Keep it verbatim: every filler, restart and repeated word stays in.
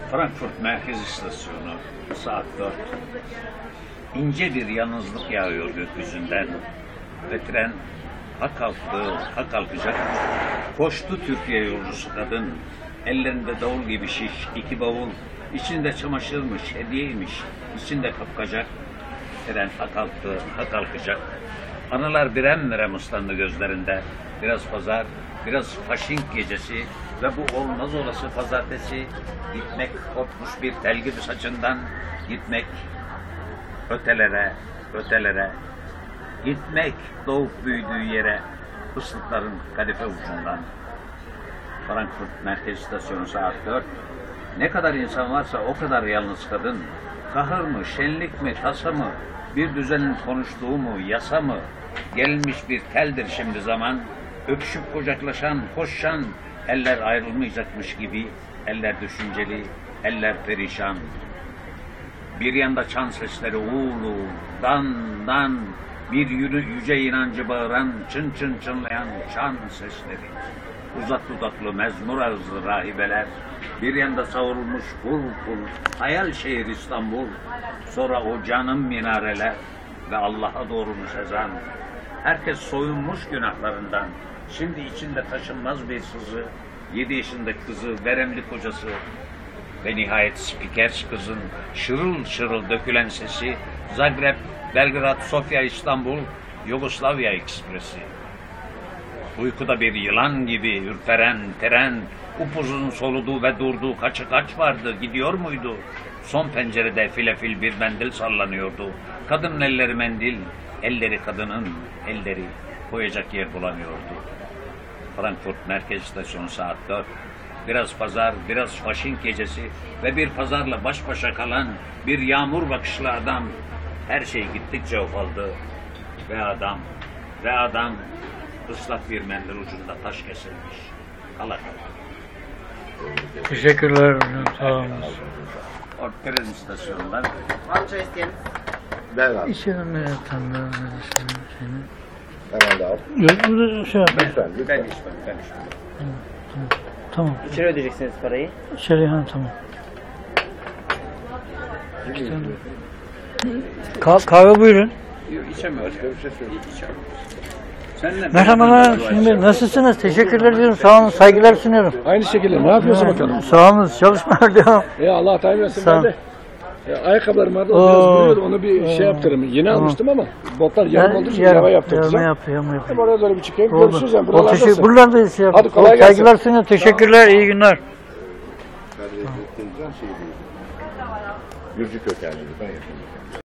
Frankfurt Merkez İstasyonu, saat dört. İnce bir yalnızlık yağıyor gökyüzünden ve tren ha kalktı, ha kalkacak. Koştu Türkiye yolcusu kadın, ellerinde davul gibi şiş, iki bavul, içinde çamaşırmış, hediyeymiş, içinde kapkacak. Tren ha kalktı, ha kalkacak. Anılar birem birem ıslandı gözlerinde. Biraz pazar, biraz Fasching gecesi ve bu olmaz olası pazartesi. Gitmek kopmuş bir tel gibi saçından, gitmek ötelere, ötelere. Gitmek doğup büyüdüğü yere, fıstıkların kadife ucundan. Frankfurt Merkez İstasyonu saat dört. Ne kadar insan varsa o kadar yalnız kadın. Kahır mı, şenlik mi, tasa mı, bir düzenin konuştuğu mu, yasa mı? Gelmiş bir teldir şimdi zaman. Öpüşüp kucaklaşan, koşan, eller ayrılmayacakmış gibi, eller düşünceli, eller perişan. Bir yanda çan sesleri uğulu, dan dan, bir yürü, yüce inancı bağıran, çın çın çınlayan çan sesleri. Uzak dudaklı mezmur ağızlı rahibeler, bir yanda savrulmuş kul kul, hayal şehir İstanbul, sonra o canım minareler ve Allah'a doğrulmuş ezan. Herkes soyunmuş günahlarından, şimdi içinde taşınmaz bir sızı, yedi yaşındaki kızı, veremli kocası ve nihayet spiker kızın şırıl şırıl dökülen sesi, Zagreb, Belgrad, Sofya, İstanbul, Yugoslavya ekspresi. Uykuda bir yılan gibi ürperen tren, upuzun soluduğu ve durduğu kaçı kaç vardı, gidiyor muydu? Son pencerede filefil bir mendil sallanıyordu. Kadının elleri mendil, elleri kadının, elleri koyacak yer bulamıyordu. Frankfurt Merkez İstasyonu saat dört. Biraz pazar, biraz Fasching gecesi ve bir pazarla baş başa kalan bir yağmur bakışlı adam. Her şey gittikçe ufaldı ve adam, ve adam ıslak bir mendil ucunda taş kesilmiş. Kala kala. Teşekkürler hocam, sağ olun. O tren istasyonundan. Var mı çay isteyen? Ver abi. İçerim ben tanıyorum seni. Hemen de al. Yok, burada şey yap. Lütfen, Ben lütfen. içmem, ben içmem. Tamam. İçeri ödeyeceksiniz parayı. İçeri, ha tamam. Ka- kahve buyurun. Yok, içemem. Başka bir şey söyle. İçemem. Seninle Merhabalar, şimdi nasılsınız? Teşekkürler diyorum, sağ olun, saygılar sunuyorum. Aynı şekilde ne yapıyorsun bakalım? Sağ olun, çalışmalar devam. Ya Allah tayin versin Sağ ol. ben de. Ya, ayakkabılarım vardı, Oo, biraz duruyordu, onu bir oo. şey yaptırım. Yeni Tamam. almıştım ama botlar yarım Ben oldu, şimdi yarım- yava yaptıracağım. yarım yapıyor, yarım yapıyor. Hem oraya doğru bir çıkayım, Oldu. görüşürüz yani O teşekkür, buralardasın. buralardayız ya. Hadi kolay gelsin. Saygılar sunuyorum, teşekkürler, iyi günler. Kadri ettireceğim şey değil. Gürcü kökenli. Ben yapayım.